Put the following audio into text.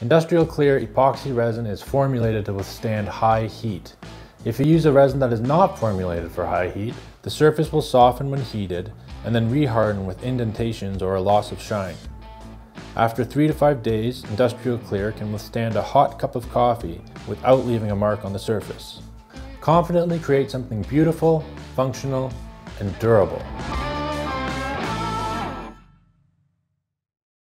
Industrial clear epoxy resin is formulated to withstand high heat. If you use a resin that is not formulated for high heat, the surface will soften when heated and then re-harden with indentations or a loss of shine. After 3 to 5 days, industrial clear can withstand a hot cup of coffee without leaving a mark on the surface. Confidently create something beautiful, functional, and durable.